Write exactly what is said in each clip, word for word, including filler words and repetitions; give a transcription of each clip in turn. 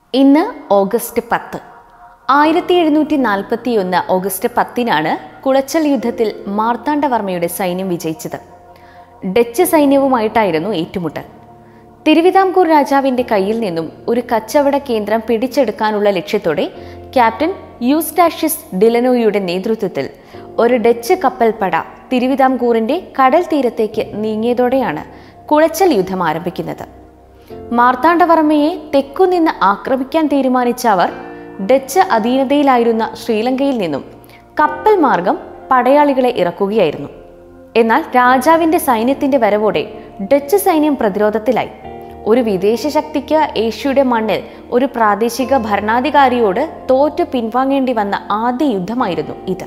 ഇന്ന് ഓഗസ്റ്റ് പത്ത്. ആയിരത്തി എഴുന്നൂറ്റി നാൽപ്പത്തി ഒന്ന് ഓഗസ്റ്റ് പത്തിനാണ് കുളച്ചൽ യുദ്ധത്തിൽ മാർത്താണ്ഡവർമ്മയുടെ സൈന്യം വിജയിച്ചത്. ഡച്ച് സൈന്യവുമായിട്ടായിരുന്നു ഏറ്റുമുട്ടൽ. തിരുവിതാംകൂർ രാജാവിന്റെ കയ്യിൽ നിന്നും ഒരു കച്ചവട കേന്ദ്രം പിടിച്ചെടുക്കാനുള്ള ലക്ഷ്യത്തോടെ ക്യാപ്റ്റൻ യൂസ്റ്റാഷ്യസ് ഡിലനോയുടെ നേതൃത്വത്തിൽ ഒരു ഡച്ച് കപ്പൽപ്പട തിരുവിതാംകൂറിന്റെ കടൽ തീരത്തേക്ക് നീങ്ങിയതോടെയാണ് കുളച്ചൽ യുദ്ധം ആരംഭിക്കുന്നത്. മാർത്താണ്ഡവർമ്മയെ തെക്കുനിന്ന് ആക്രമിക്കാൻ തീരുമാനിച്ച അവർ ഡച്ച് അധീനതയിലായിരുന്ന ശ്രീലങ്കയിൽ നിന്നും കപ്പൽ മാർഗം പടയാളികളെ ഇറക്കുകയായിരുന്നു. എന്നാൽ രാജാവിന്റെ സൈന്യത്തിന്റെ വരവോടെ ഡച്ച് സൈന്യം പ്രതിരോധത്തിലായി. ഒരു വിദേശ ശക്തിക്ക് ഏഷ്യയുടെ മണ്ണിൽ ഒരു പ്രാദേശിക ഭരണാധികാരിയോട് തോറ്റു പിൻവാങ്ങേണ്ടി വന്ന ആദ്യ യുദ്ധമായിരുന്നു ഇത്.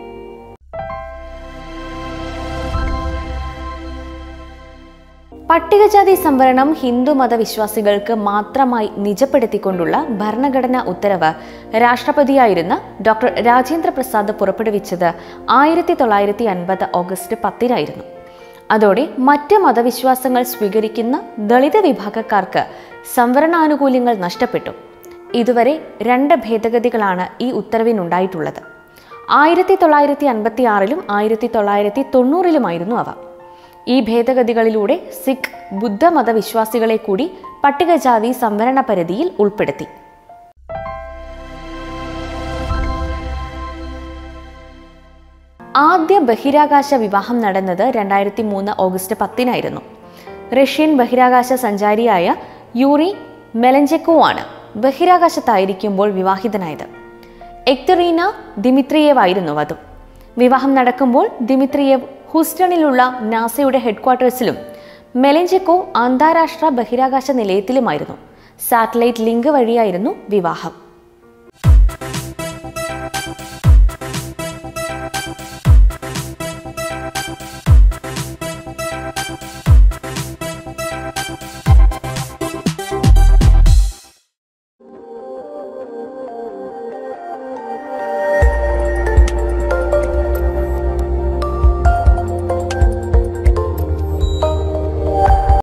പട്ടികജാതി സംവരണം ഹിന്ദു മതവിശ്വാസികൾക്ക് മാത്രമായി നിജപ്പെടുത്തിക്കൊണ്ടുള്ള ഭരണഘടനാ ഉത്തരവ് രാഷ്ട്രപതിയായിരുന്ന ഡോക്ടർ രാജേന്ദ്ര പ്രസാദ് പുറപ്പെടുവിച്ചത് ആയിരത്തി തൊള്ളായിരത്തി അൻപത് ഓഗസ്റ്റ് പത്തിനായിരുന്നു. അതോടെ മറ്റ് മതവിശ്വാസങ്ങൾ സ്വീകരിക്കുന്ന ദളിത് വിഭാഗക്കാർക്ക് സംവരണാനുകൂല്യങ്ങൾ നഷ്ടപ്പെട്ടു. ഇതുവരെ രണ്ട് ഭേദഗതികളാണ് ഈ ഉത്തരവിനുണ്ടായിട്ടുള്ളത്. ആയിരത്തി തൊള്ളായിരത്തി അൻപത്തി ആറിലും ആയിരത്തി തൊള്ളായിരത്തി തൊണ്ണൂറിലുമായിരുന്നു അവ. ഈ ഭേദഗതികളിലൂടെ സിഖ് ബുദ്ധ മതവിശ്വാസികളെ കൂടി പട്ടികജാതി സംവരണ പരിധിയിൽ ഉൾപ്പെടുത്തി. ആദ്യ ബഹിരാകാശ വിവാഹം നടന്നത് രണ്ടായിരത്തി മൂന്ന് ഓഗസ്റ്റ് പത്തിനായിരുന്നു. റഷ്യൻ ബഹിരാകാശ സഞ്ചാരിയായ യൂറി മെലഞ്ചെക്കോ ആണ് ബഹിരാകാശത്തായിരിക്കുമ്പോൾ വിവാഹിതനായത്. എക്തറീന ദിമിത്രിയേവ് ആയിരുന്നു വധു. വിവാഹം നടക്കുമ്പോൾ ദിമിത്രിയേവ് ഹൂസ്റ്റണിലുള്ള നാസയുടെ ഹെഡ്ക്വാർട്ടേഴ്സിലും മെലഞ്ചെക്കോ അന്താരാഷ്ട്ര ബഹിരാകാശ നിലയത്തിലുമായിരുന്നു. സാറ്റലൈറ്റ് ലിങ്ക് വഴിയായിരുന്നു വിവാഹം.